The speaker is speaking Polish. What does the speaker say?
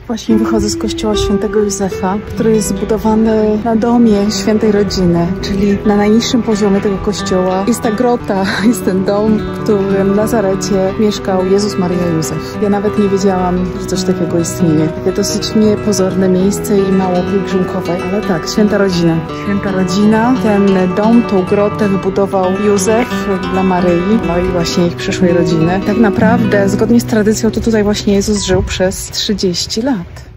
Właśnie wychodzę z kościoła świętego Józefa, który jest zbudowany na domie świętej rodziny, czyli na najniższym poziomie tego kościoła. Jest ta grota, jest ten dom, w którym w Nazarecie mieszkał Jezus, Maria i Józef. Ja nawet nie wiedziałam, że coś takiego istnieje. Takie dosyć niepozorne miejsce i mało pielgrzymkowe, ale tak, święta rodzina. Święta rodzina, ten dom, tą grotę wybudował Józef dla Maryi, no i właśnie ich przyszłej rodziny. Tak naprawdę, zgodnie z tradycją, to tutaj właśnie Jezus żył przez 30 lat.